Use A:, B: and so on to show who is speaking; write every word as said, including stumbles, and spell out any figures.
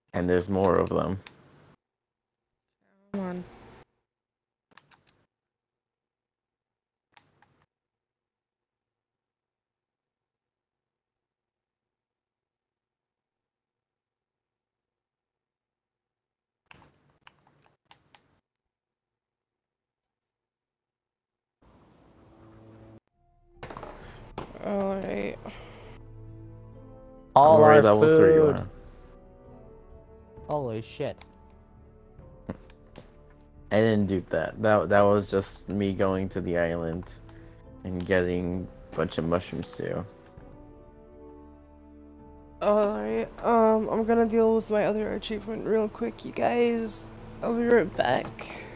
A: And there's more of them.
B: Come on. Alright.
C: All
A: Already
C: our
A: level
C: food.
A: three, wow.
C: Holy shit.
A: I didn't do that. That that was just me going to the island and getting a bunch of mushroom stew.
B: Alright, um, I'm gonna deal with my other achievement real quick, you guys. I'll be right back.